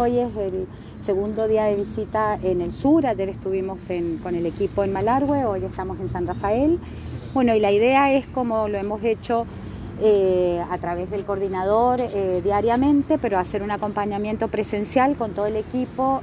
Hoy es el segundo día de visita en el sur. Ayer estuvimos con el equipo en Malargüe, hoy estamos en San Rafael. Bueno, y la idea es, como lo hemos hecho a través del coordinador diariamente, pero hacer un acompañamiento presencial con todo el equipo,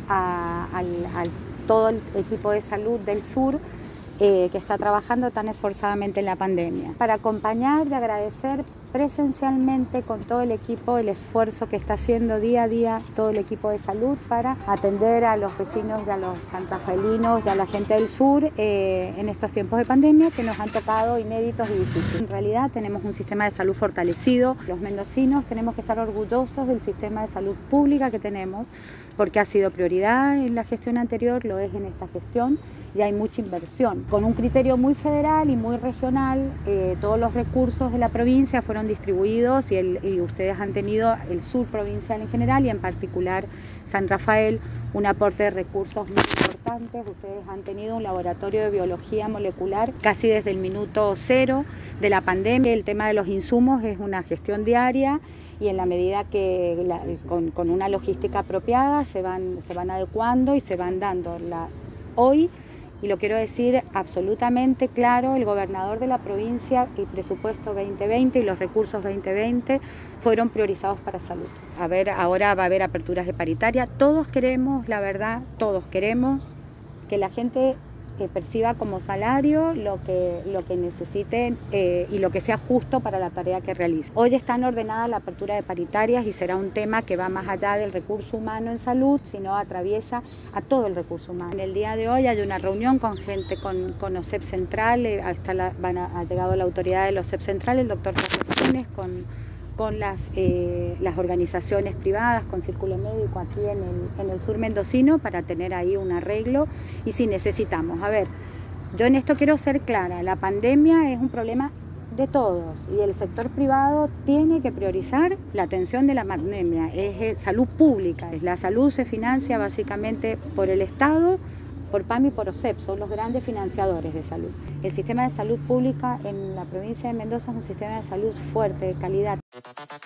todo el equipo de salud del sur que está trabajando tan esforzadamente en la pandemia. Para acompañar y agradecer presencialmente con todo el equipo el esfuerzo que está haciendo día a día todo el equipo de salud para atender a los vecinos y a los santafaelinos y a la gente del sur en estos tiempos de pandemia que nos han tocado inéditos y difíciles. En realidad tenemos un sistema de salud fortalecido. Los mendocinos tenemos que estar orgullosos del sistema de salud pública que tenemos, porque ha sido prioridad en la gestión anterior, lo es en esta gestión, y hay mucha inversión. Con un criterio muy federal y muy regional, todos los recursos de la provincia fueron distribuidos y ustedes han tenido, el sur provincial en general y en particular San Rafael, un aporte de recursos muy importantes. Ustedes han tenido un laboratorio de biología molecular casi desde el minuto cero de la pandemia. El tema de los insumos es una gestión diaria, y en la medida que con una logística apropiada se van adecuando y se van dando. Hoy, y lo quiero decir absolutamente claro, el gobernador de la provincia, el presupuesto 2020 y los recursos 2020 fueron priorizados para salud. Ahora va a haber aperturas de paritaria. Todos queremos, la verdad, todos queremos que la gente perciba como salario lo que necesiten y lo que sea justo para la tarea que realicen. Hoy están ordenadas la apertura de paritarias y será un tema que va más allá del recurso humano en salud, sino atraviesa a todo el recurso humano. En el día de hoy hay una reunión con gente con OSEP Central, ha llegado la autoridad de OSEP Central, el doctor Martínez, con las organizaciones privadas, con Círculo Médico aquí en el sur mendocino, para tener ahí un arreglo. Y si necesitamos, yo en esto quiero ser clara, la pandemia es un problema de todos y el sector privado tiene que priorizar la atención de la pandemia, es salud pública. La salud se financia básicamente por el Estado, por PAMI y por OSEP, son los grandes financiadores de salud. El sistema de salud pública en la provincia de Mendoza es un sistema de salud fuerte, de calidad.